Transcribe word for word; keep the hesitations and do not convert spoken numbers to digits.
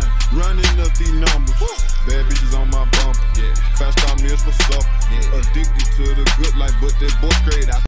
running up these numbers. Bad bitches on my bumper. Fast car meals for supper. Addicted to the good life, but that boy straight out.